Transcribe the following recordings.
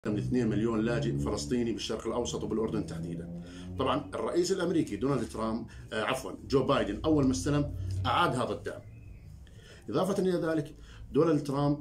من 2 مليون لاجئ فلسطيني بالشرق الاوسط وبالاردن تحديدا. طبعا الرئيس الامريكي دونالد ترامب جو بايدن اول ما استلم اعاد هذا الدعم. اضافه الى ذلك دونالد ترامب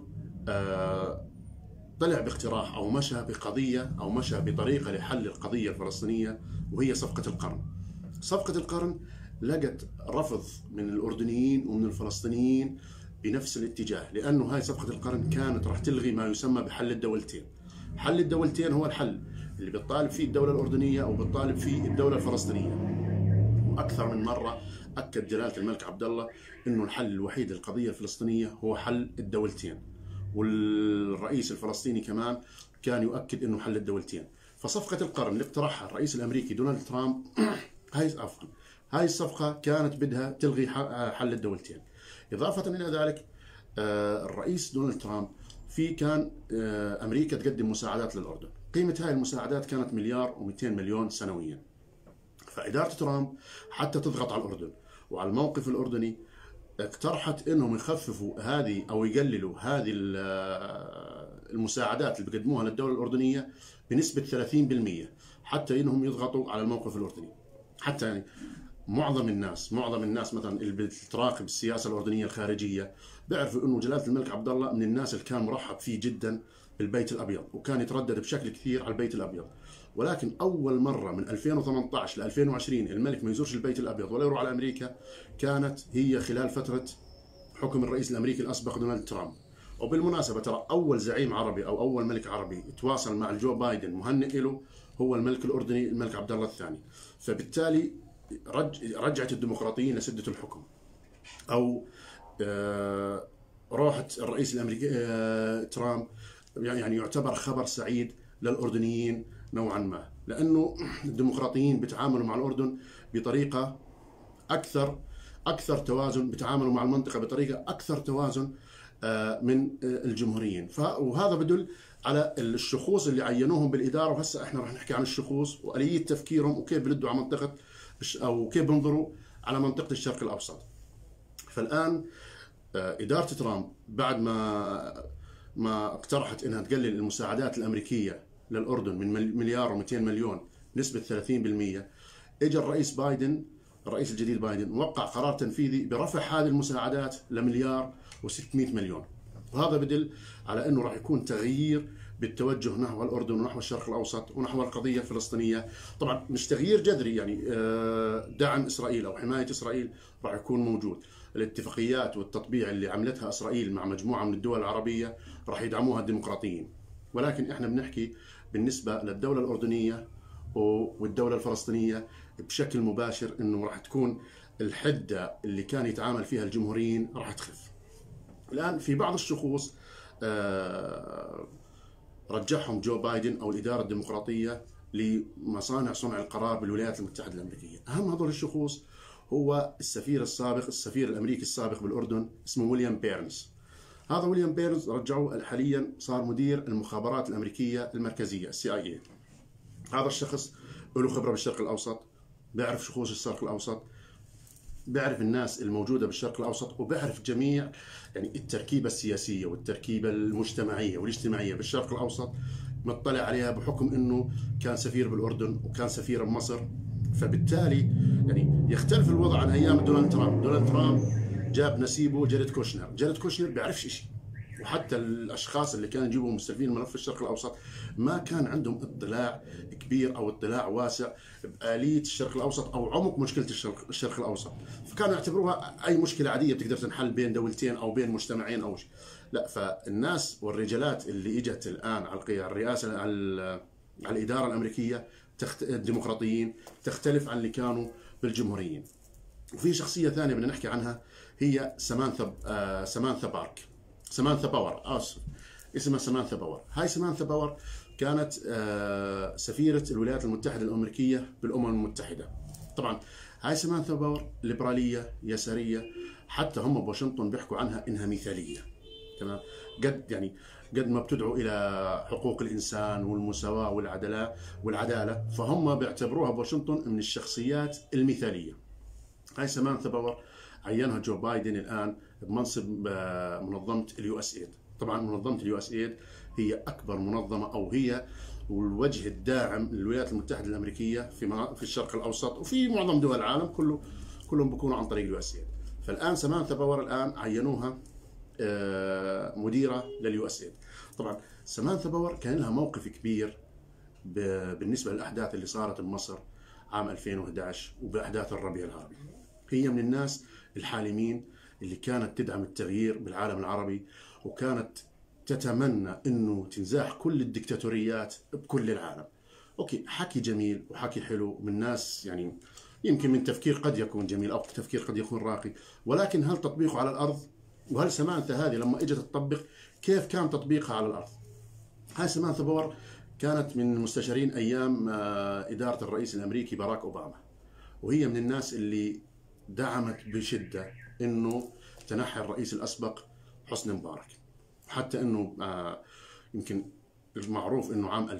طلع باقتراح او مشى بقضيه او مشى بطريقه لحل القضيه الفلسطينيه، وهي صفقه القرن. صفقه القرن لقت رفض من الاردنيين ومن الفلسطينيين بنفس الاتجاه، لانه هاي صفقه القرن كانت راح تلغي ما يسمى بحل الدولتين. حل الدولتين هو الحل اللي بتطالب فيه الدولة الأردنية أو بتطالب فيه الدولة الفلسطينية. وأكثر من مرة أكد جلالة الملك عبد الله إنه الحل الوحيد للقضية الفلسطينية هو حل الدولتين، والرئيس الفلسطيني كمان كان يؤكد إنه حل الدولتين. فصفقة القرن اللي اقترحها الرئيس الأمريكي دونالد ترامب هاي الصفقة كانت بدها تلغي حل الدولتين. إضافة إلى ذلك الرئيس دونالد ترامب كان أمريكا تقدم مساعدات للأردن، قيمة هاي المساعدات كانت 1.2 مليار سنويا. فإدارة ترامب حتى تضغط على الأردن وعلى الموقف الأردني اقترحت إنهم يخففوا هذه أو يقللوا هذه المساعدات اللي بيقدموها للدولة الأردنية بنسبة 30%، حتى إنهم يضغطوا على الموقف الأردني. حتى يعني معظم الناس مثلا اللي بتراقب السياسه الاردنيه الخارجيه بيعرفوا انه جلاله الملك عبد الله من الناس اللي كان مرحب فيه جدا بالبيت الابيض، وكان يتردد بشكل كثير على البيت الابيض. ولكن اول مره من 2018 ل 2020 الملك ما يزورش البيت الابيض ولا يروح على امريكا كانت هي خلال فتره حكم الرئيس الامريكي الاسبق دونالد ترامب. وبالمناسبه ترى اول زعيم عربي او اول ملك عربي تواصل مع جو بايدن مهنئ له هو الملك الاردني الملك عبد الله الثاني. فبالتالي رجعت الديمقراطيين لسدة الحكم، أو روحت الرئيس الأمريكي ترامب يعني يعتبر خبر سعيد للأردنيين نوعا ما، لأنه الديمقراطيين بيتعاملوا مع الأردن بطريقة أكثر توازن، بيتعاملوا مع المنطقة بطريقة أكثر توازن من الجمهوريين. وهذا بدل على الشخوص اللي عينوهم بالإدارة. وهسه احنا رح نحكي عن الشخوص وآلية تفكيرهم وكيف بيردوا على منطقة أو كيف بينظروا على منطقة الشرق الأوسط. فالآن إدارة ترامب بعد ما اقترحت إنها تقلل المساعدات الأمريكية للأردن من 1.2 مليار نسبة 30%، إجا الرئيس بايدن الرئيس الجديد بايدن وقع قرار تنفيذي برفع هذه المساعدات ل1.6 مليار. وهذا بدل على أنه راح يكون تغيير بالتوجه نحو الأردن ونحو الشرق الأوسط ونحو القضية الفلسطينية. طبعا مش تغيير جذري، يعني دعم إسرائيل أو حماية إسرائيل راح يكون موجود. الاتفاقيات والتطبيع اللي عملتها إسرائيل مع مجموعة من الدول العربية راح يدعموها الديمقراطيين. ولكن إحنا بنحكي بالنسبة للدولة الأردنية والدولة الفلسطينية بشكل مباشر إنه راح تكون الحدة اللي كان يتعامل فيها الجمهوريين راح تخف. الآن في بعض الشخوص رجعهم جو بايدن أو الإدارة الديمقراطية لمصانع صنع القرار بالولايات المتحدة الأمريكية. أهم هذول الشخوص هو السفير الأمريكي السابق بالأردن اسمه ويليام بيرنز. هذا ويليام بيرنز رجعوه حاليا صار مدير المخابرات الأمريكية المركزية CIA. هذا الشخص له خبرة بالشرق الأوسط، بيعرف شخوص الشرق الأوسط، بيعرف الناس الموجودة بالشرق الأوسط، وبيعرف جميع يعني التركيبة السياسية والتركيبة المجتمعية والاجتماعية بالشرق الأوسط، مطلع عليها بحكم أنه كان سفير بالأردن وكان سفير بمصر. فبالتالي يعني يختلف الوضع عن أيام دونالد ترامب. دونالد ترامب جاب نسيبه جاريد كوشنر بيعرفش شيء، وحتى الاشخاص اللي كانوا يجيبوا مستلفين ملف الشرق الاوسط ما كان عندهم اطلاع كبير او اطلاع واسع باليه الشرق الاوسط او عمق مشكله الشرق الاوسط. فكانوا يعتبروها اي مشكله عاديه بتقدر تنحل بين دولتين او بين مجتمعين او شيء. لا، فالناس والرجالات اللي اجت الان على الرئاسه على الاداره الامريكيه الديمقراطيين تختلف عن اللي كانوا بالجمهوريين. وفي شخصيه ثانيه بدنا نحكي عنها هي سامانثا باور اسمها سامانثا باور. هاي سامانثا باور كانت سفيرة الولايات المتحدة الأمريكية بالأمم المتحدة. طبعا هاي سامانثا باور ليبرالية يسارية، حتى هم بواشنطن بيحكوا عنها إنها مثالية. تمام، قد ما بتدعو إلى حقوق الإنسان والمساواة والعدالة، فهم بيعتبروها بواشنطن من الشخصيات المثالية. هاي سامانثا باور عينها جو بايدن الآن بمنصب منظمة الUSAID. طبعا منظمة الUSAID هي اكبر منظمه، او هي والوجه الداعم للولايات المتحده الامريكيه في الشرق الاوسط وفي معظم دول العالم كله. كلهم بيكونوا عن طريق اليو اس ايد. فالان سمانثا باور الان عينوها مديره لليو اس ايد. طبعا سمانثا باور كان لها موقف كبير بالنسبه للاحداث اللي صارت بمصر عام 2011 وباحداث الربيع العربي. هي من الناس الحالمين اللي كانت تدعم التغيير بالعالم العربي، وكانت تتمنى انه تنزاح كل الدكتاتوريات بكل العالم. اوكي، حكي جميل وحكي حلو من ناس، يعني يمكن من تفكير قد يكون جميل او تفكير قد يكون راقي، ولكن هل تطبيقه على الارض؟ وهل سمانثا هذه لما اجت تطبق كيف كان تطبيقها على الارض؟ هاي سمانثا باور كانت من المستشارين ايام اداره الرئيس الامريكي باراك اوباما، وهي من الناس اللي دعمت بشده انه تنحي الرئيس الاسبق حسني مبارك. حتى انه يمكن المعروف انه عام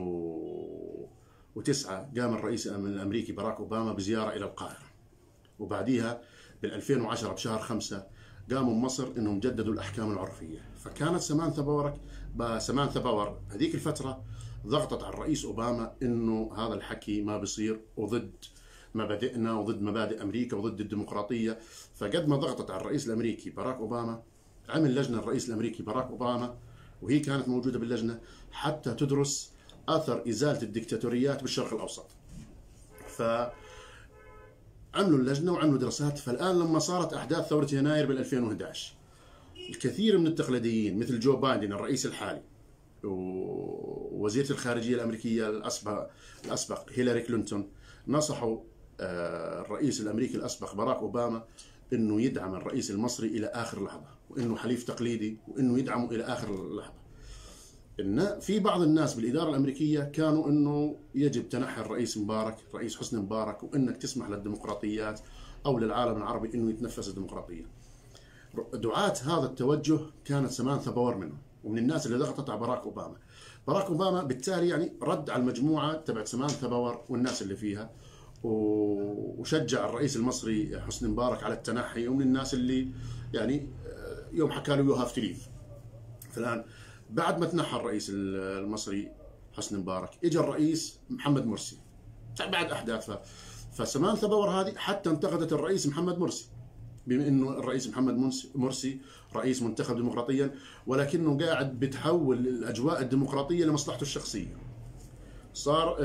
2009 قام الرئيس الامريكي باراك اوباما بزياره الى القاهره، وبعديها بال 2010 بشهر 5 قاموا بمصر انهم جددوا الاحكام العرفيه. فكانت سمانثا باور هذيك الفتره ضغطت على الرئيس اوباما انه هذا الحكي ما بيصير، وضد مبادئنا وضد مبادئ امريكا وضد الديمقراطيه. فقد ما ضغطت على الرئيس الامريكي باراك اوباما، عمل لجنه الرئيس الامريكي باراك اوباما، وهي كانت موجوده باللجنه حتى تدرس اثر ازاله الدكتاتوريات بالشرق الاوسط. فعملوا اللجنه وعملوا دراسات. فالان لما صارت احداث ثوره يناير بال 2011، الكثير من التقليديين مثل جو بايدن الرئيس الحالي ووزيره الخارجيه الامريكيه الاسبق هيلاري كلينتون نصحوا الرئيس الامريكي الاسبق باراك اوباما انه يدعم الرئيس المصري الى اخر لحظه، وانه حليف تقليدي وانه يدعمه الى اخر لحظه. ان في بعض الناس بالاداره الامريكيه كانوا انه يجب تنحي الرئيس حسني مبارك، وانك تسمح للديمقراطيات او للعالم العربي انه يتنفس الديمقراطيه. دعاة هذا التوجه كانت سمانثا باور منهم، ومن الناس اللي ضغطت على باراك اوباما بالتالي يعني رد على المجموعه تبعت سمانثا باور والناس اللي فيها، وشجع الرئيس المصري حسني مبارك على التنحي. ومن الناس اللي يعني يوم حكى له يو هاف تو ليف. فالان بعد ما تنحى الرئيس المصري حسني مبارك، اجى الرئيس محمد مرسي بعد احداث. فسمانثا باور هذه حتى انتقدت الرئيس محمد مرسي، بما انه الرئيس محمد مرسي رئيس منتخب ديمقراطيا، ولكنه قاعد بتحول الاجواء الديمقراطيه لمصلحته الشخصيه. صار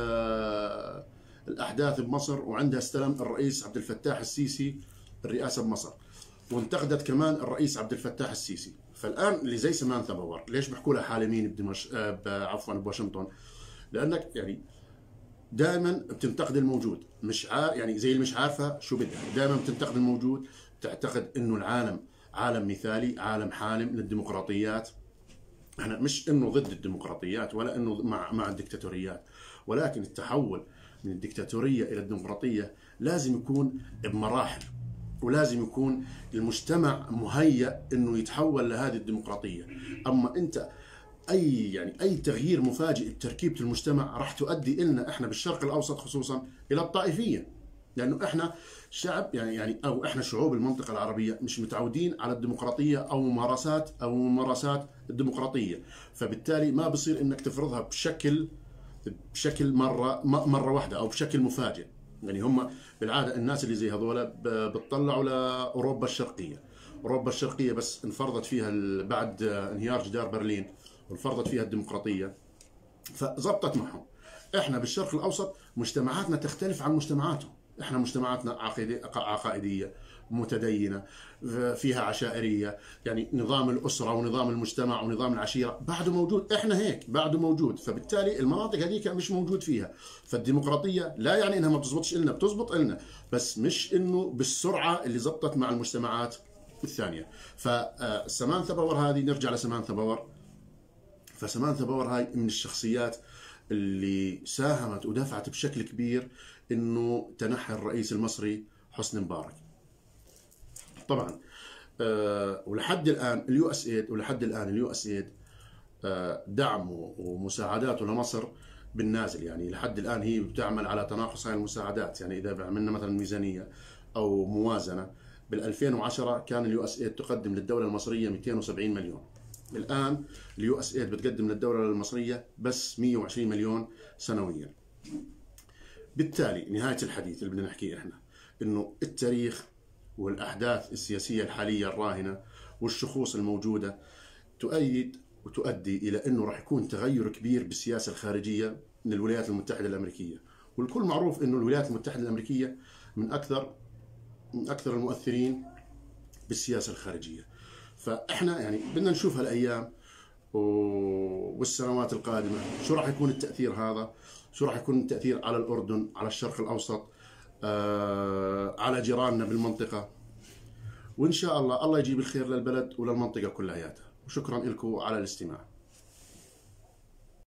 الاحداث بمصر وعندها استلم الرئيس عبد الفتاح السيسي الرئاسه بمصر، وانتقدت كمان الرئيس عبد الفتاح السيسي. فالان اللي زي سمانثا باور ليش بحكوا لها حالمين بواشنطن؟ لانك يعني دائما بتنتقد الموجود، مش يعني زي اللي مش عارفه شو بدها، دائما بتنتقد الموجود، تعتقد انه العالم عالم مثالي، عالم حالم للديمقراطيات. احنا مش انه ضد الديمقراطيات ولا انه مع الدكتاتوريات، ولكن التحول من الدكتاتوريه الى الديمقراطيه لازم يكون بمراحل، ولازم يكون المجتمع مهيأ انه يتحول لهذه الديمقراطيه. اما انت اي تغيير مفاجئ بتركيبه المجتمع راح تؤدي لنا احنا بالشرق الاوسط خصوصا الى الطائفيه، لانه احنا شعب او احنا شعوب المنطقه العربيه مش متعودين على الديمقراطيه او ممارسات الديمقراطيه. فبالتالي ما بصير انك تفرضها بشكل مره واحده او بشكل مفاجئ. يعني هم بالعاده الناس اللي زي هذول بتطلعوا لاوروبا الشرقيه. اوروبا الشرقيه بس انفرضت فيها بعد انهيار جدار برلين وانفرضت فيها الديمقراطيه فزبطت معهم. احنا بالشرق الاوسط مجتمعاتنا تختلف عن مجتمعاتهم. احنا مجتمعاتنا عقائديه متدينه، فيها عشائريه، يعني نظام الاسره ونظام المجتمع ونظام العشيره بعده موجود، احنا هيك بعده موجود. فبالتالي المناطق هذيك مش موجود فيها. فالديمقراطيه لا يعني انها ما بتزبطش لنا، بتزبط لنا، بس مش انه بالسرعه اللي زبطت مع المجتمعات الثانيه. فسمانثا باور هذه، نرجع لسمانثا باور. فسمانثا باور هاي من الشخصيات اللي ساهمت ودفعت بشكل كبير انه تنحي الرئيس المصري حسني مبارك. طبعا ولحد الان اليو اس ايد دعمه ومساعداته لمصر بالنازل. يعني لحد الان هي بتعمل على تناقص هاي المساعدات. يعني اذا عملنا مثلا ميزانيه او موازنه، بال 2010 كان اليو اس ايد تقدم للدوله المصريه 270 مليون، الآن اليو اس ايد بتقدم للدولة المصرية بس 120 مليون سنويا. بالتالي نهاية الحديث اللي بدنا نحكيه احنا انه التاريخ والاحداث السياسية الحالية الراهنة والشخوص الموجودة تؤيد وتؤدي الى انه راح يكون تغير كبير بالسياسة الخارجية من الولايات المتحدة الامريكية. والكل معروف انه الولايات المتحدة الامريكية من اكثر المؤثرين بالسياسة الخارجية. فاحنا يعني بدنا نشوف هالايام والسنوات القادمة شو راح يكون التأثير هذا، شو راح يكون التأثير على الأردن، على الشرق الأوسط، على جيراننا بالمنطقة. وإن شاء الله الله يجيب الخير للبلد وللمنطقة كلياتها. وشكرا لكم على الاستماع.